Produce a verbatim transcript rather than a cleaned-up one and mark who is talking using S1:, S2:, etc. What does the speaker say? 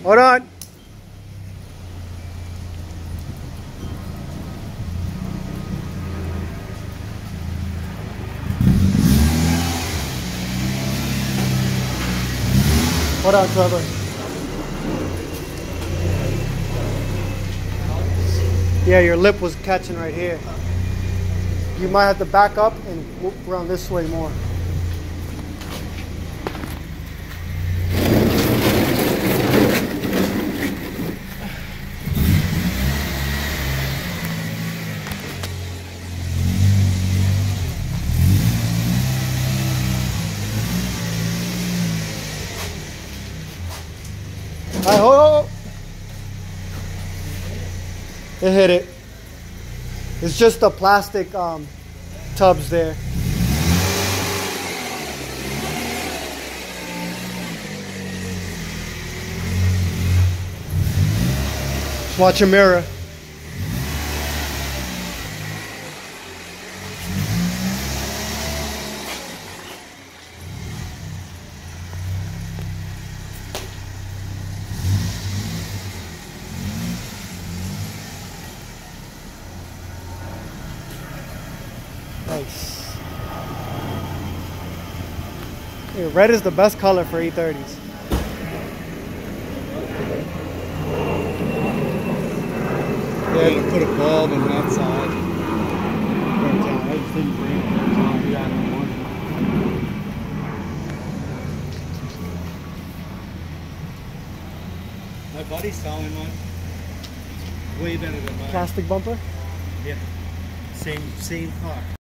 S1: Hold on. Hold on, Trevor. Yeah, your lip was catching right here. You might have to back up and whoop around this way more. All right, hold on. It hit it. It's just the plastic um, tubs there. Just watch your mirror. Nice. Yeah, red is the best color for E thirties.
S2: Yeah, to put a bulb on that side. I just didn't bring it. I'll do that in the morning. My buddy's selling one. Way better than mine.
S1: Plastic bumper?
S2: Yeah. Same, same car.